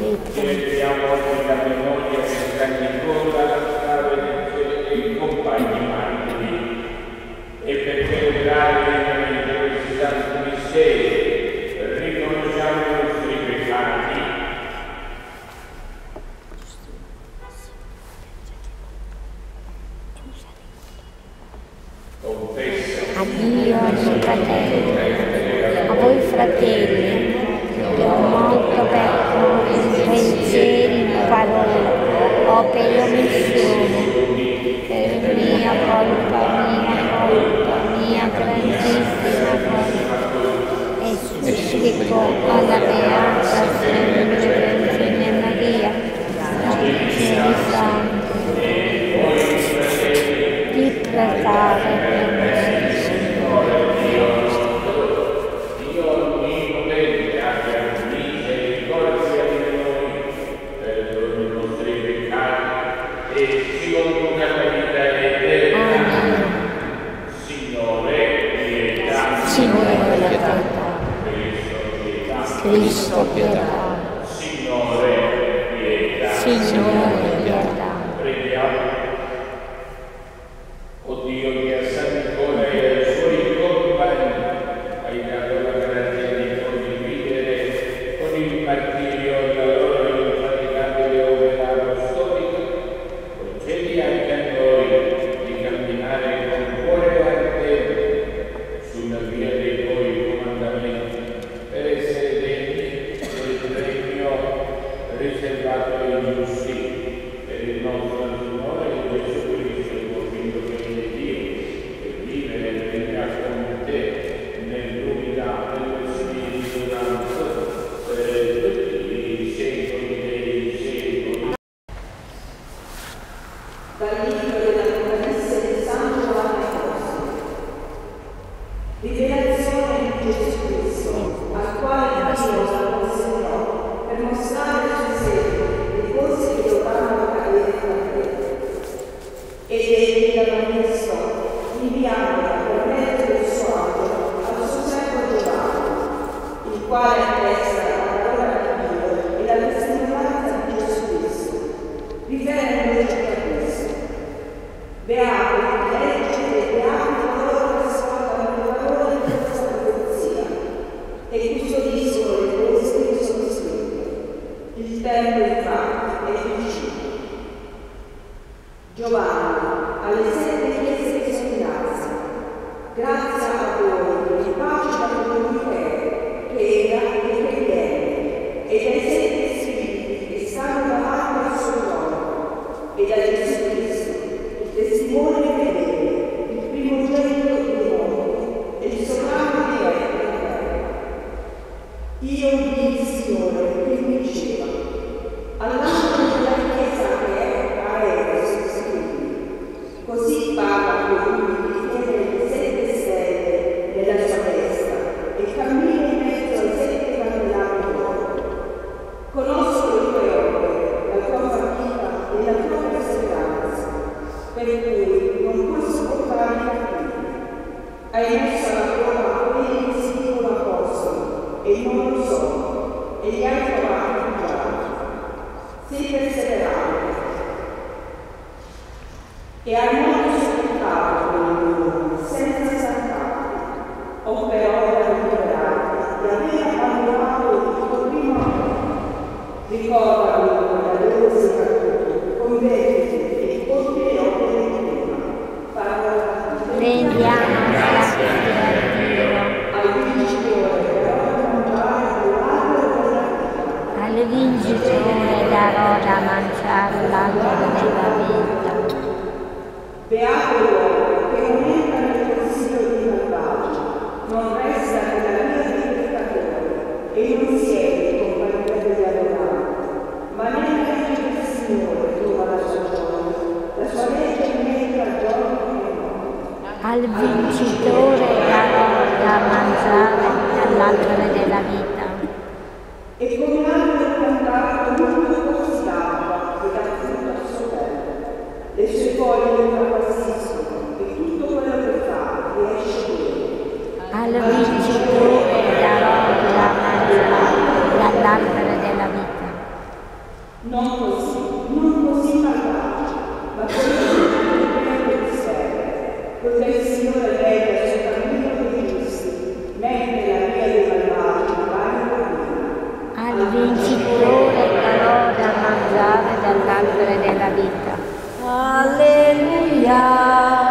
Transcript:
celebriamo oggi la memoria di San Nicola, Save e compagni martiri, e per celebrare questi santi misteri riconosciamo i nostri peccati. Confessa a Dio e ai fratelli, a voi fratelli, che ho molto peccato in pensieri, parole, opere e omissione, per mia colpa, mia grandissima colpa, e supplico alla Beata sempre Vergine Maria, Vergine Santa, di pregare per me. Cristo pietà. Signore pietà. Signore pietà. Preghiamo. O Dio, che a San Nicola e ai suoi compagni hai dato la grazia di condividere con il martirio la loro infaticabile opera apostolica, concedi anche a noi di camminare con cuore ardente sulla via dei tuoi comandamenti, per essere degni del premio riservato ai giusti, per il nostro Signore Gesù Cristo, convinto che è Dio, che vive e regna con te nell'unità dello Spirito Santo per tutti i secoli dei secoli. Dal libro dell'Apocalisse di San Giovanni Apostolo. Rivelazione di Gesù Cristo, al quale Dio la consegnò per mostrare ai suoi servi le cose che dovranno accadere tra te. Ed egli la manifestò, inviandola per mezzo del suo angelo al suo servo Giovanni, il quale attesta la parola di Dio e la testimonianza di Gesù Cristo, riferendo ciò a questo. Beato chi legge e beato coloro che ascoltano le parole di questa profezia e custodiscono le cose che sono scritte. Il tempo infatti è vicino. Giovanni, alle 7 chiese che sono in Asia, grazie a voi e pace da colui che era e che viene, e dai 7 spiriti che stanno davanti al suo trono, e da Gesù Cristo, il testimone fedele, il primogenito dei morti e il sovrano di re della terra. Io vidi il Signore che mi diceva: all'angelo della chiesa che è a Efeso scrivi: così parla colui che tiene le 7 stelle nella sua testa e cammina in mezzo ai 7 candelabri d'oro. Conosco le tue opere, la tua fatica e la tua perseveranza, per cui non puoi sopportare i cattivi. Hai messo alla prova quelli che si dicono apostoli e non lo sono, e li hai trovati bugiardi. Sii perseverante. E hai molto sopportato quegli uomini, senza stancarti, o però da liberarti di aver abbandonato il tuo primo amore. Ricorda dunque la loro sia caduto, convertiti e compi le opere di prima. Parola di Dio. Rendiamo grazie a Dio. Al vincitore però da mangiare dall'albero della vita. Al vincitore darò da mangiare l'albero della vita. Beato l'uomo che non entra nel consiglio dei malvagi, non resta nella via dei peccatori e non siede in compagnia degli arroganti, ma nella legge del Signore trova la sua gioia, la sua legge mette giorno e notte. Al vincitore darò da mangiare dall'albero della vita. E come l'albero piantato lungo corsi d'acqua che dà frutto al suo tempo, le sue foglie non appassiscono e tutto quello che fa riesce bene. Al vincitore darò da mangiare dall'albero della vita. all'albero della vita. Alleluia.